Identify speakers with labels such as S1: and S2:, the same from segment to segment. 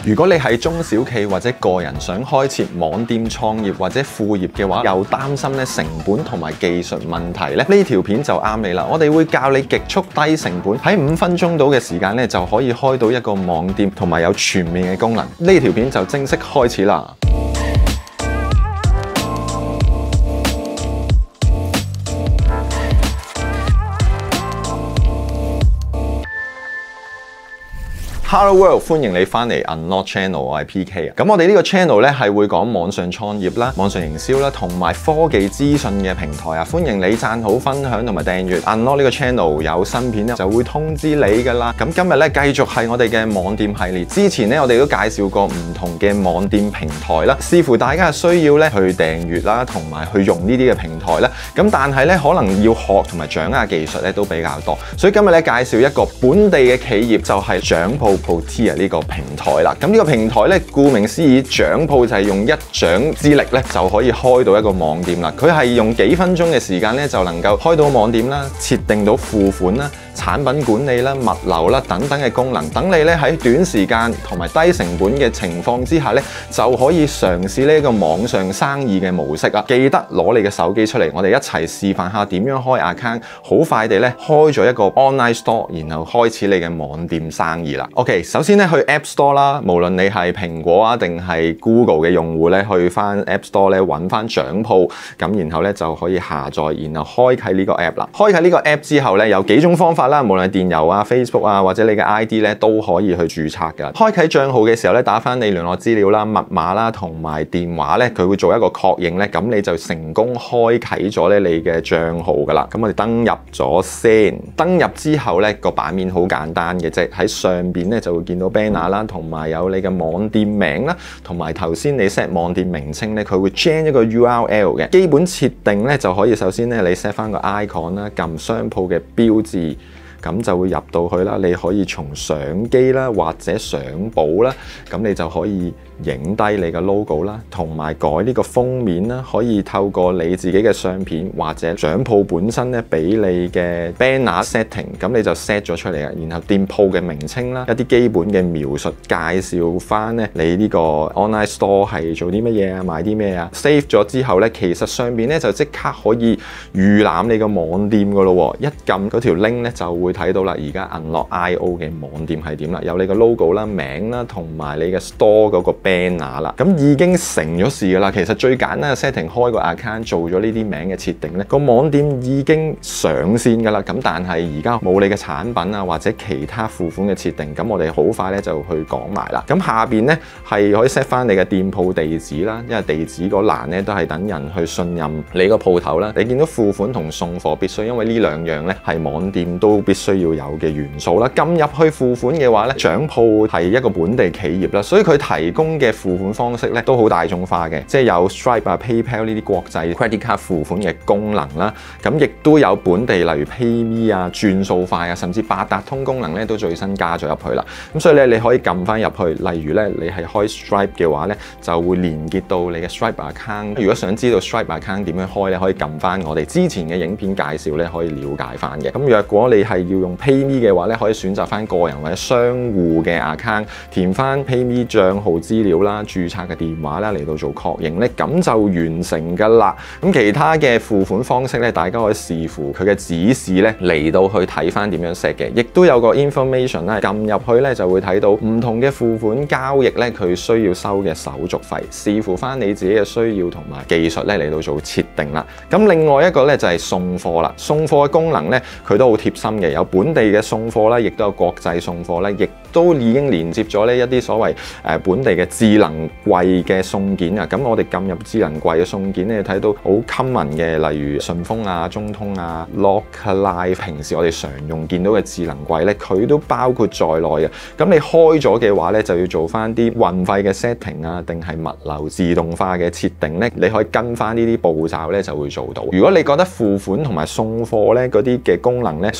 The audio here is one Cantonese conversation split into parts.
S1: 如果你係中小企或者個人想開設網店創業或者副業嘅話，又擔心咧成本同埋技術問題咧，呢條片就啱你啦。我哋會教你極速低成本，喺5分鐘到嘅時間咧就可以開到一個網店，同埋有全面嘅功能。呢條片就正式開始啦。Hello World， 歡迎你翻嚟 Unlock Channel， 我係 PK 啊。咁我哋呢個 channel 咧係會講網上創業啦、網上營銷啦，同埋科技資訊嘅平台啊。歡迎你讚好、分享同埋訂閱。Unlock 呢個 channel 有新片咧就會通知你噶啦。咁今日咧繼續係我哋嘅網店系列。之前咧我哋都介紹過唔同嘅網店平台啦，視乎大家嘅需要咧去訂閱啦，同埋去用呢啲嘅平台啦。咁但係咧可能要學同埋掌握技術咧都比較多，所以今日咧介紹一個本地嘅企業，就係掌鋪Poutia呢個平台啦。咁呢個平台咧，顧名思義，掌鋪就係用一掌之力咧就可以開到一個網店啦。佢係用幾分鐘嘅時間咧就能夠開到網店啦，設定到付款啦、產品管理啦、物流啦等等嘅功能，等你咧喺短時間同埋低成本嘅情況之下咧，就可以嘗試呢一個網上生意嘅模式啊！記得攞你嘅手機出嚟，我哋一齊示範下點樣開 account， 好快地咧開咗一個 online store， 然後開始你嘅網店生意啦。OK， 首先咧去 App Store 啦，無論你係蘋果啊定係 Google 嘅用戶咧，去翻 App Store 咧揾翻掌鋪，咁然後咧就可以下載，然後開啟呢個 app 啦。開啟呢個 app 之後咧，有幾種方法啦，無論係電郵啊、Facebook 啊或者你嘅 ID 咧都可以去註冊㗎。開啟賬號嘅時候咧，打翻你聯絡資料啦、密碼啦同埋電話咧，佢會做一個確認咧，咁你就成功開啟咗咧你嘅賬號㗎啦。咁我哋登入咗先，登入之後咧個版面好簡單嘅啫，喺上邊咧就會見到 banner 啦，同埋有你嘅網店名啦，同埋頭先你 set 網店名稱咧，佢會 gen 一個 URL 嘅。基本設定咧就可以首先咧你 set 翻個 icon 啦，撳商鋪嘅標誌。咁就會入到去啦，你可以從相機啦或者相簿啦，咁你就可以影低你嘅 logo 啦，同埋改呢個封面啦，可以透過你自己嘅相片或者掌鋪本身咧俾你嘅 banner setting， 咁你就 set 咗出嚟啊。然後店鋪嘅名稱啦，一啲基本嘅描述介紹翻咧你呢個 online store 係做啲乜嘢啊，賣啲咩啊 ，save 咗之後咧，其實上邊咧就即刻可以預覽你個網店噶咯喎，一撳嗰條 link 咧就會睇到啦，而家 Unlock.io 嘅網店係點啦，有你個 logo 啦、名啦，同埋你嘅 store 嗰個 banner 啦，咁已經成咗事噶啦。其實最簡單嘅 setting， 開個 account 做咗呢啲名嘅設定咧，個網店已經上線噶啦。咁但係而家冇你嘅產品啊或者其他付款嘅設定，咁我哋好快咧就去講埋啦。咁下邊咧係可以 set 翻你嘅店鋪地址啦，因為地址嗰欄咧都係等人去信任你個鋪頭啦。你見到付款同送貨必須，因為呢兩樣咧係網店都必須要有嘅元素啦。撳入去付款嘅話咧，掌鋪係一個本地企業啦，所以佢提供嘅付款方式咧都好大眾化嘅，即係有 Stripe 啊、PayPal 呢啲國際 credit card 付款嘅功能啦。咁亦都有本地例如 PayMe 啊、轉數快啊，甚至八達通功能咧都最新加咗入去啦。咁所以咧你可以撳翻入去，例如咧你係開 Stripe 嘅話咧，就會連結到你嘅 Stripe account。如果想知道 Stripe account 點樣開咧，可以撳翻我哋之前嘅影片介紹咧，可以了解翻嘅。咁若果你係要用 PayMe 嘅話咧，可以選擇翻個人或者商戶嘅 account， 填翻 PayMe 帳號資料啦、註冊嘅電話啦嚟到做確認咧，咁就完成㗎啦。咁其他嘅付款方式咧，大家可以視乎佢嘅指示咧嚟到去睇翻點樣 set 嘅，亦都有個 information 啦，撳入去咧就會睇到唔同嘅付款交易咧，佢需要收嘅手續費，視乎翻你自己嘅需要同埋技術咧嚟到做設定啦。咁另外一個咧就係送貨啦，送貨嘅功能咧佢都好貼心嘅，有本地嘅送貨啦，亦都有國際送貨啦，亦都已經連接咗呢一啲所謂本地嘅智能櫃嘅送件啊。咁我哋撳入智能櫃嘅送件咧，睇到好 common 嘅，例如順豐啊、中通啊、Locklife， 平時我哋常用見到嘅智能櫃咧，佢都包括在內嘅。咁你開咗嘅話咧，就要做翻啲運費嘅 setting 啊，定係物流自動化嘅設定咧，你可以跟翻呢啲步驟咧就會做到。如果你覺得付款同埋送貨咧嗰啲嘅功能咧需要多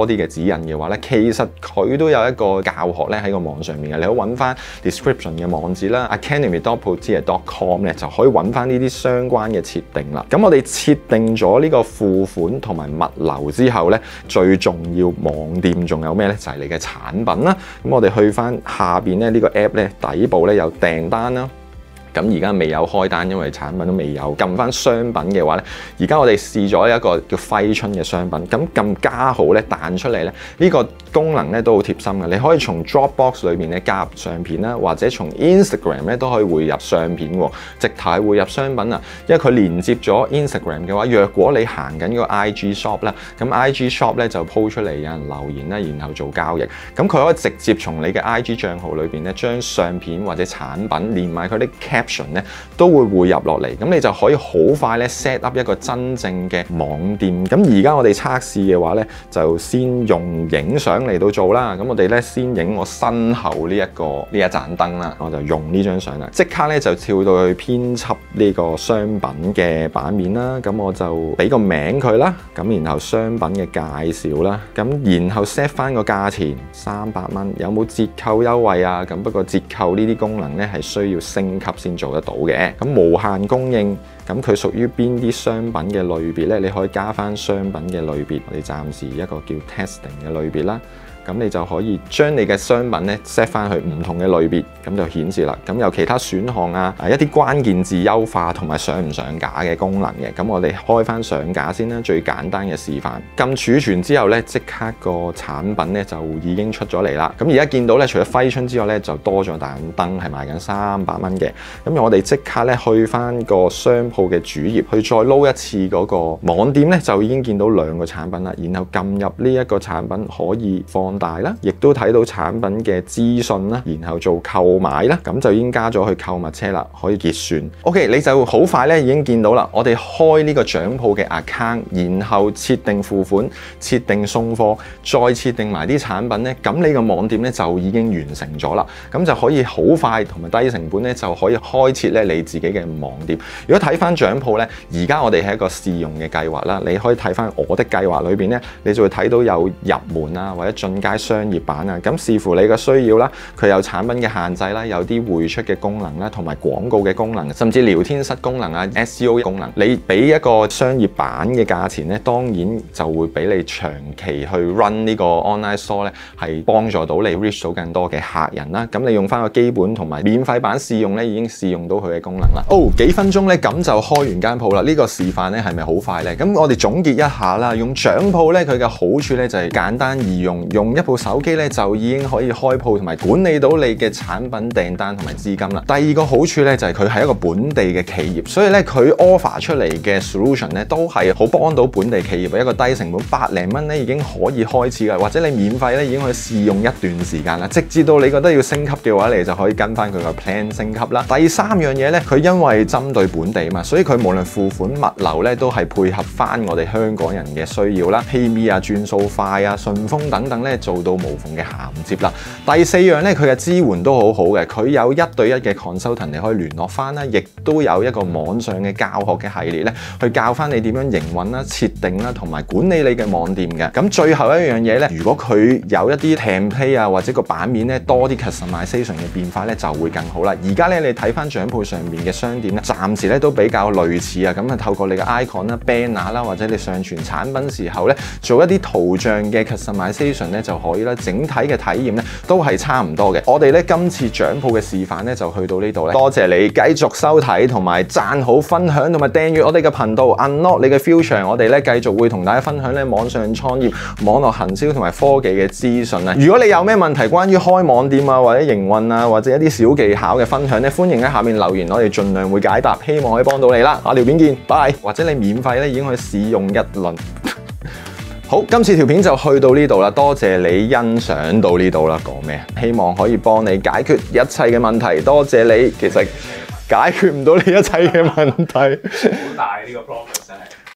S1: 多啲嘅指引嘅話咧，其實佢都有一個教學咧喺個網上面嘅，你可以揾翻 description 嘅網址啦 ，academy.protea.com 咧就可以揾翻呢啲相關嘅設定啦。咁我哋設定咗呢個付款同埋物流之後咧，最重要網店仲有咩咧？就係你嘅產品啦。咁我哋去翻下邊咧呢個 app 咧底部咧有訂單啦。咁而家未有開單，因為產品都未有。撳翻商品嘅話咧，而家我哋試咗一個叫揮春嘅商品，咁撳加號咧彈出嚟咧，呢個功能咧都好貼心嘅。你可以從 Dropbox 裏面咧加入相片啦，或者從 Instagram 咧都可以匯入相片喎，直頭係匯入商品啊。因為佢連接咗 Instagram 嘅話，若果你行緊個 IG Shop 啦，咁 IG Shop 咧就 po 出嚟有人留言啦，然後做交易。咁佢可以直接從你嘅 IG 帳號裏邊咧將相片或者產品連埋佢啲咧都會匯入落嚟，咁你就可以好快咧 set up 一個真正嘅網店。咁而家我哋測試嘅話咧，就先用影相嚟到做啦。咁我哋咧先影我身後呢一盞燈啦，我就用呢張相啦。即刻咧就跳到去編輯呢個商品嘅版面啦。咁我就俾個名佢啦，咁然後商品嘅介紹啦，咁然後 set 翻個價錢300蚊，有冇折扣優惠啊？咁不過折扣呢啲功能咧係需要升級先做得到嘅。咁無限供應，咁佢屬於邊啲商品嘅類別咧？你可以加翻商品嘅類別，我哋暫時一個叫 testing 嘅類別啦。咁你就可以將你嘅商品咧 set 翻去唔同嘅類別，咁就顯示啦。咁有其他選項啊，一啲關鍵字優化同埋上唔上架嘅功能嘅。咁我哋開翻上架先啦，最簡單嘅示範。撳儲存之後咧，即刻個產品咧就已經出咗嚟啦。咁而家見到咧，除咗揮春之外咧，就多咗盞燈係賣緊300蚊嘅。咁我哋即刻咧去翻個商鋪嘅主頁，去再撈一次嗰個網店咧，就已經見到2個產品啦。然後撳入呢一個產品可以放大啦，亦都睇到產品嘅資訊啦，然後做購買啦，咁就已經加咗去購物車啦，可以結算。OK， 你就好快咧已經見到啦。我哋開呢個掌鋪嘅 account， 然後設定付款、設定送貨，再設定埋啲產品咧，咁你個網店咧就已經完成咗啦。咁就可以好快同埋低成本咧就可以開設咧你自己嘅網店。如果睇翻掌鋪咧，而家我哋係一個試用嘅計劃啦，你可以睇翻我的計劃裏邊咧，你就會睇到有入門啊或者進階商業版啊，咁視乎你嘅需要啦，佢有產品嘅限制啦，有啲匯出嘅功能啦，同埋廣告嘅功能，甚至聊天室功能啊、SEO 嘅功能。你俾一個商業版嘅價錢咧，當然就會俾你長期去 run 呢個 online store 咧，係幫助到你 reach 到更多嘅客人啦。咁你用翻個基本同埋免費版試用咧，已經試用到佢嘅功能啦。幾分鐘咧，咁就開完間鋪啦。呢個示範咧係咪好快咧？咁我哋總結一下啦，用掌鋪咧，佢嘅好處咧就係簡單易用，用一部手機咧就已經可以開鋪同埋管理到你嘅產品訂單同埋資金啦。第二個好處咧就係佢係一個本地嘅企業，所以咧佢 offer 出嚟嘅 solution 咧都係好幫到本地企業，一個低成本100零蚊咧已經可以開始㗎，或者你免費咧已經可以試用一段時間啦，直至到你覺得要升級嘅話，你就可以跟翻佢個 plan 升級啦。第三樣嘢咧，佢因為針對本地嘛，所以佢無論付款物流咧都係配合翻我哋香港人嘅需要啦 ，PayMe 啊、轉數快啊、順豐等等咧做到無縫嘅銜接啦。第四樣咧，佢嘅支援都好好嘅，佢有1對1嘅 consultant 你可以聯絡翻啦，亦都有一個網上嘅教學嘅系列咧，去教翻你點樣營運啦、設定啦同埋管理你嘅網店嘅。咁最後一樣嘢咧，如果佢有一啲 template 啊或者個版面咧多啲 customization 嘅變化咧，就會更好啦。而家咧你睇翻掌鋪上面嘅商店咧，暫時咧都比較類似啊。咁啊透過你嘅 icon 啦、banner 啦或者你上傳產品時候咧，做一啲圖像嘅 customization 咧就可以啦。整體嘅體驗咧都係差唔多嘅。我哋咧今次掌鋪嘅示範咧就去到呢度咧。多謝你繼續收睇同埋讚好、分享同埋訂閱我哋嘅頻道 Unlock 你嘅 Future。我哋咧繼續會同大家分享咧網上創業、網絡行銷同埋科技嘅資訊啊。如果你有咩問題關於開網店啊或者營運啊或者一啲小技巧嘅分享咧，歡迎喺下面留言，我哋盡量會解答，希望可以幫到你啦。下條片見，拜。或者你免費咧已經可以試用一輪。好，今次條片就去到呢度啦，多謝你欣賞到呢度啦。講咩？希望可以幫你解決一切嘅問題。多謝你，其實解決唔到你一切嘅問題。好大呢個 problem。